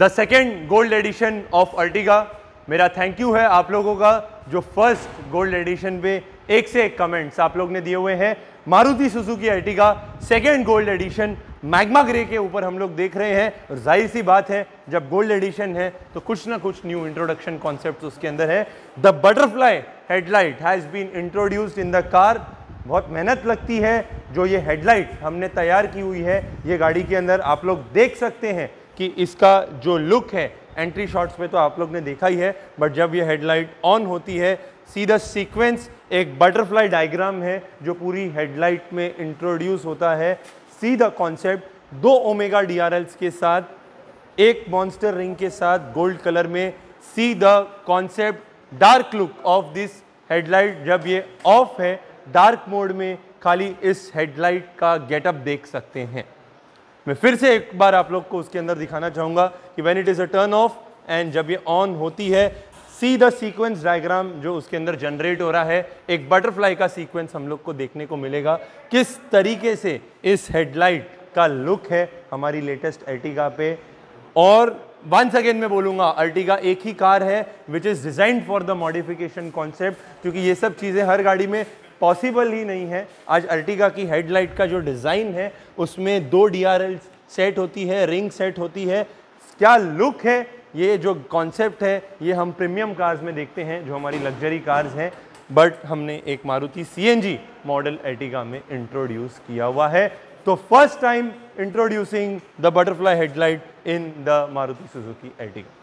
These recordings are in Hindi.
The second gold edition of Ertiga. मेरा थैंक यू है आप लोगों का जो फर्स्ट गोल्ड एडिशन पे एक से एक कमेंट्स आप लोग ने दिए हुए हैं। Maruti Suzuki Ertiga second gold edition magma grey के ऊपर हम लोग देख रहे हैं और जाहिर सी बात है जब गोल्ड एडिशन है तो कुछ ना कुछ न्यू इंट्रोडक्शन कॉन्सेप्ट उसके अंदर है। The butterfly headlight has been introduced in the car. बहुत मेहनत लगती है जो ये हेडलाइट हमने तैयार की हुई है ये गाड़ी के अंदर। आप लोग देख सकते हैं कि इसका जो लुक है एंट्री शॉट्स में तो आप लोग ने देखा ही है, बट जब ये हेडलाइट ऑन होती है सीधा सीक्वेंस एक बटरफ्लाई डायग्राम है जो पूरी हेडलाइट में इंट्रोड्यूस होता है। सीधा कॉन्सेप्ट 2 ओमेगा DRLs के साथ एक मॉन्स्टर रिंग के साथ गोल्ड कलर में। See the concept dark look of this headlight. जब ये ऑफ है डार्क मोड में खाली इस हेडलाइट का गेटअप देख सकते हैं। मैं फिर से एक बार आप लोग को उसके अंदर दिखाना चाहूंगा कि when it is a turn off and जब ये ऑन होती है सी द सीक्वेंस डायग्राम जो उसके अंदर जनरेट हो रहा है। एक बटरफ्लाई का सीक्वेंस हम लोग को देखने को मिलेगा। किस तरीके से इस हेडलाइट का लुक है हमारी लेटेस्ट अर्टिगा पे। और वंस अगेन मैं बोलूंगा अर्टिगा एक ही कार है which is designed for the modification concept, क्योंकि ये सब चीजें हर गाड़ी में पॉसिबल ही नहीं है। आज अर्टिगा की हेडलाइट का जो डिजाइन है उसमें 2 DRL सेट होती है, रिंग सेट होती है। क्या लुक है, ये जो कॉन्सेप्ट है ये हम प्रीमियम कार्स में देखते हैं जो हमारी लग्जरी कार्स हैं, बट हमने एक मारुति CNG मॉडल अर्टिगा में इंट्रोड्यूस किया हुआ है। तो first time introducing the butterfly headlight in the Maruti Suzuki Ertiga.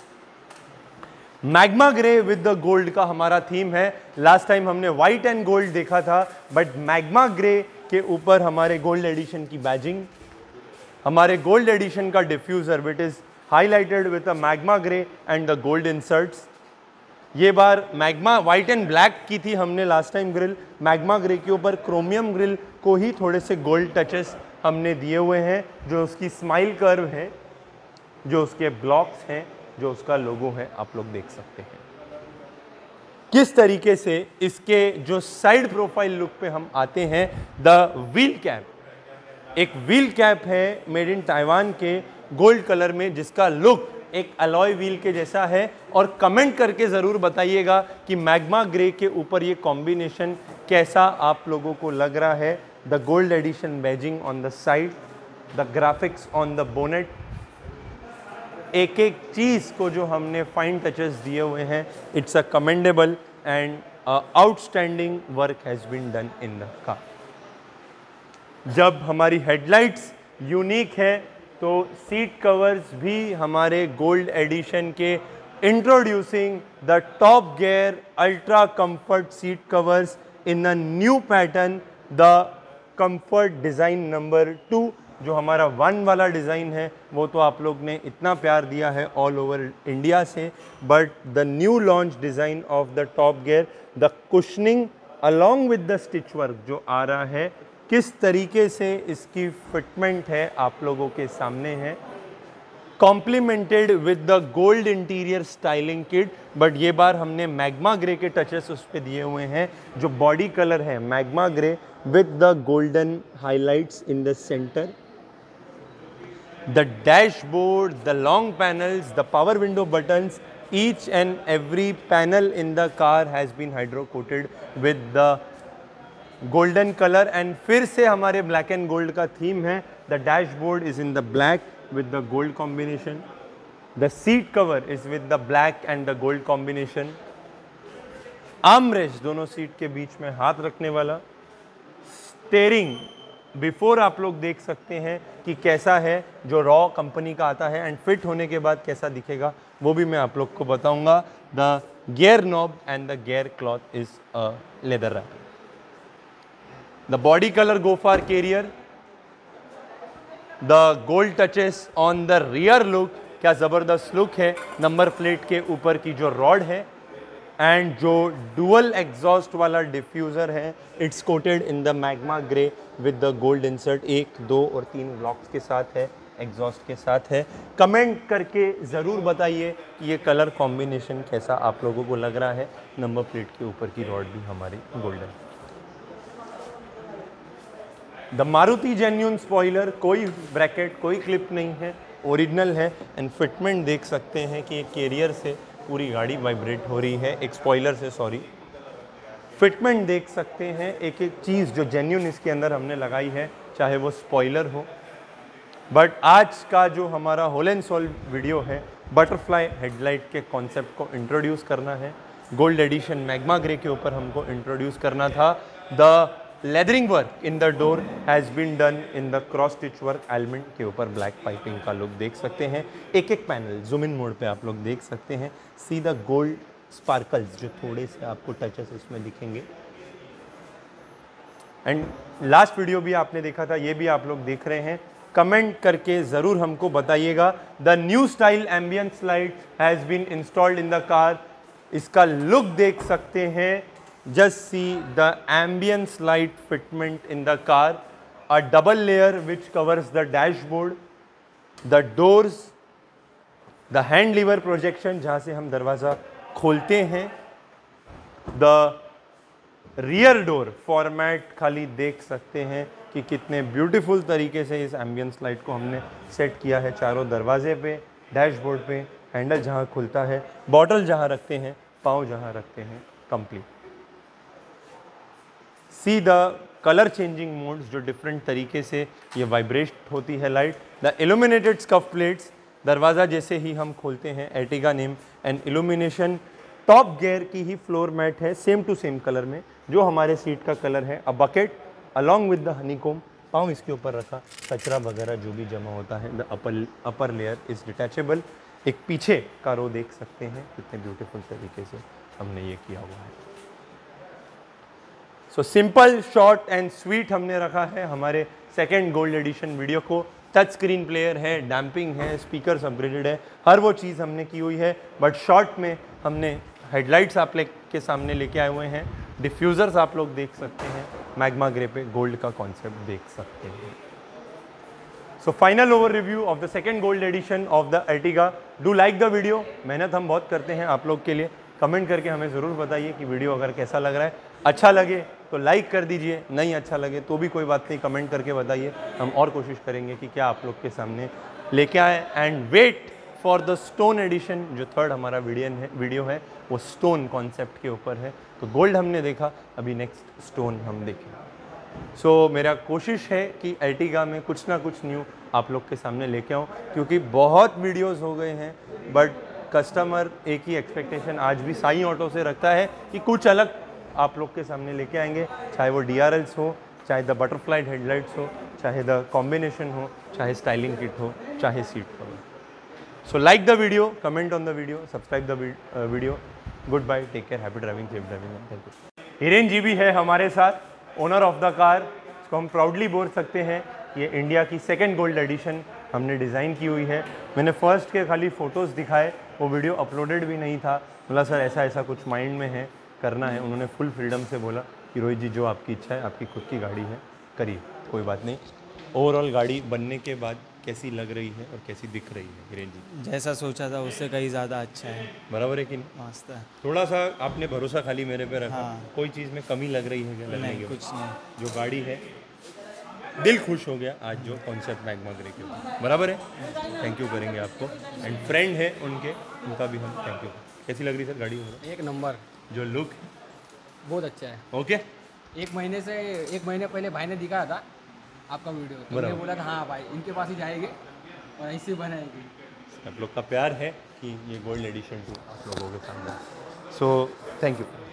Magma grey with the gold का हमारा थीम है। लास्ट टाइम हमने व्हाइट एंड गोल्ड देखा था, बट मैग्मा ग्रे के ऊपर हमारे गोल्ड एडिशन की बैजिंग, हमारे गोल्ड एडिशन का diffuser which is highlighted with a magma grey and the gold inserts. ये बार मैग्मा व्हाइट एंड ब्लैक की थी हमने last time grill, magma grey के ऊपर क्रोमियम ग्रिल को ही थोड़े से गोल्ड टचेस हमने दिए हुए हैं। जो उसकी स्माइल कर्व है, जो उसके ब्लॉक्स हैं, जो उसका लोगो है आप लोग देख सकते हैं। किस तरीके से इसके जो साइड प्रोफाइल लुक पे हम आते हैं, द व्हील कैप, एक व्हील कैप है मेड इन ताइवान के गोल्ड कलर में जिसका लुक एक अलॉय व्हील के जैसा है। और कमेंट करके ज़रूर बताइएगा कि मैग्मा ग्रे के ऊपर ये कॉम्बिनेशन कैसा आप लोगों को लग रहा है। The gold edition badging on the side, the graphics on the bonnet, एक एक चीज़ को जो हमने फाइन टचेस दिए हुए हैं, it's a commendable and outstanding work has been done in the car. जब हमारी हेडलाइट्स यूनिक है तो सीट कवर्स भी हमारे गोल्ड एडिशन के introducing the top gear ultra comfort seat covers in a new pattern, the comfort design number 2। जो हमारा 1 वाला डिज़ाइन है वो तो आप लोग ने इतना प्यार दिया है ऑल ओवर इंडिया से, but the new launch design of the top gear, the cushioning along with the stitch work जो आ रहा है, किस तरीके से इसकी फिटमेंट है आप लोगों के सामने है। Complemented with the gold interior styling kit, but ये बार हमने मैग्मा ग्रे के टचेस उस पर दिए हुए हैं। जो बॉडी कलर है magma grey with the golden highlights in the centre. The dashboard, the long panels, the power window buttons, each and every panel in the car has been hydro coated with the golden color। and फिर से हमारे black and gold का theme है। The dashboard is in the black with the gold combination, the seat cover is with the black and the gold combination, armrest दोनों सीट के बीच में हाथ रखने वाला, स्टेयरिंग बिफोर आप लोग देख सकते हैं कि कैसा है जो रॉ कंपनी का आता है, एंड फिट होने के बाद कैसा दिखेगा वो भी मैं आप लोग को बताऊंगा। The gear knob and the gear cloth is a leather wrap. The body colour go far carrier, the gold touches on the rear look, क्या ज़बरदस्त लुक है। नंबर प्लेट के ऊपर की जो रॉड है एंड जो डुअल एग्जॉस्ट वाला डिफ्यूज़र है, it's coated in the magma grey with the gold insert. 1, 2 और 3 ब्लॉक्स के साथ है, एग्जॉस्ट के साथ है। कमेंट करके ज़रूर बताइए कि ये कलर कॉम्बिनेशन कैसा आप लोगों को लग रहा है। नंबर प्लेट के ऊपर की रॉड भी हमारी golden. The Maruti genuine spoiler, कोई ब्रैकेट कोई क्लिप नहीं है, ओरिजिनल है। एंड फिटमेंट देख सकते हैं कि एक कैरियर से पूरी गाड़ी वाइब्रेट हो रही है, एक स्पॉइलर से, सॉरी। फिटमेंट देख सकते हैं, एक एक चीज़ जो जेन्युइन इसके अंदर हमने लगाई है, चाहे वो स्पॉइलर हो। बट आज का जो हमारा होल एंड सोल वीडियो है, बटरफ्लाई हेडलाइट के कॉन्सेप्ट को इंट्रोड्यूस करना है। गोल्ड एडिशन मैग्मा ग्रे के ऊपर हमको इंट्रोड्यूस करना था। The leathering work in the door has been done in the cross stitch work element के ऊपर ब्लैक पाइपिंग का लुक देख सकते हैं। एक एक पैनल जूम इन मोड पे आप लोग देख सकते हैं। सी द गोल्ड स्पार्कल्स जो थोड़े से आपको टचेस इसमें दिखेंगे। एंड लास्ट वीडियो भी आपने देखा था, ये भी आप लोग देख रहे हैं। कमेंट करके ज़रूर हमको बताइएगा। The new style ambience light has been installed in the car. इसका लुक देख सकते हैं। Just see the ambience light fitment in the car, a double layer which covers the dashboard, the doors, the hand lever projection जहाँ से हम दरवाज़ा खोलते हैं, द रियर डोर फॉर्मेट खाली देख सकते हैं कि कितने ब्यूटीफुल तरीके से इस एम्बियंस लाइट को हमने सेट किया है। चारों दरवाजे पे, डैशबोर्ड पे, हैंडल जहाँ खुलता है, बॉटल जहाँ रखते हैं, पाँव जहाँ रखते हैं, complete. See the colour changing modes जो डिफरेंट तरीके से ये वाइब्रेट होती है light. The illuminated scuff plates, दरवाज़ा जैसे ही हम खोलते हैं, Ertiga name and illumination. Top gear की ही फ्लोर मैट है, सेम टू सेम कलर में जो हमारे सीट का कलर है। A bucket along with the honeycomb, पाँव इसके ऊपर रखा, कचरा वगैरह जो भी जमा होता है। The upper layer is detachable. एक पीछे का रो देख सकते हैं, कितने ब्यूटीफुल तरीके से हमने ये किया हुआ है। So simple, short and sweet हमने रखा है हमारे सेकेंड गोल्ड एडिशन वीडियो को। टच स्क्रीन प्लेयर है, डैम्पिंग है, स्पीकर्स अपग्रेडेड है, हर वो चीज़ हमने की हुई है। बट शॉर्ट में हमने हेडलाइट्स आप लोग के सामने लेके आए हुए हैं। डिफ्यूज़र्स आप लोग देख सकते हैं, मैग्मा ग्रे पे गोल्ड का कॉन्सेप्ट देख सकते हैं। So final over review of the second gold edition of the Ertiga. Do like the video. मेहनत हम बहुत करते हैं आप लोग के लिए। कमेंट करके हमें ज़रूर बताइए कि वीडियो अगर कैसा लग रहा है। अच्छा लगे तो लाइक कर दीजिए, नहीं अच्छा लगे तो भी कोई बात नहीं, कमेंट करके बताइए। हम और कोशिश करेंगे कि क्या आप लोग के सामने लेके आए। And wait for the stone edition, जो थर्ड हमारा वीडियो है वो स्टोन कॉन्सेप्ट के ऊपर है। तो गोल्ड हमने देखा, अभी नेक्स्ट स्टोन हम देखें। सो मेरा कोशिश है कि अर्टिगा में कुछ ना कुछ न्यू आप लोग के सामने लेके आऊँ, क्योंकि बहुत वीडियोस हो गए हैं। बट कस्टमर एक ही एक्सपेक्टेशन आज भी साई ऑटो से रखता है कि कुछ अलग आप लोग के सामने लेके आएंगे, चाहे वो DRLs हो, चाहे द बटरफ्लाई हेडलाइट्स हो, चाहे द कॉम्बिनेशन हो, चाहे स्टाइलिंग किट हो, चाहे seat cover. So like the video, comment on the video, subscribe the video. Good bye, take care, happy driving, safe driving. Thank you. Hiren ji भी है हमारे साथ, ओनर ऑफ द कार। इसको हम प्राउडली बोल सकते हैं ये इंडिया की सेकेंड गोल्ड एडिशन हमने डिज़ाइन की हुई है। मैंने फर्स्ट के खाली फ़ोटोज़ दिखाए, वो वीडियो अपलोडेड भी नहीं था। बोला सर ऐसा ऐसा कुछ माइंड में है, करना है। उन्होंने फुल फ्रीडम से बोला कि रोहित जी जो आपकी इच्छा है, आपकी खुद की गाड़ी है, करिए, कोई बात नहीं। ओवरऑल गाड़ी बनने के बाद कैसी लग रही है और कैसी दिख रही है हिरेन जी? जैसा सोचा था उससे कहीं ज़्यादा अच्छा है। बराबर है कि नहीं? मस्त है। थोड़ा सा आपने भरोसा खाली मेरे पे रखा। हाँ। कोई चीज़ में कमी लग रही है क्या? लगने नहीं, के कुछ नहीं। जो गाड़ी है, दिल खुश हो गया आज जो कॉन्सेप्ट मैग्मा ग्रे के ऊपर। बराबर है, थैंक यू करेंगे आपको। एंड फ्रेंड है उनके, उनका भी हम थैंक यू। कैसी लग रही सर गाड़ी? एक नंबर, जो लुक बहुत अच्छा है। ओके। एक महीने पहले भाई ने दिखाया था आपका वीडियो, तो मैंने बोला था हाँ भाई इनके पास ही जाएंगे और ऐसे बनाएंगे। आप लोग का प्यार है कि ये गोल्ड एडिशन 2 आप लोगों के सामने। So thank you.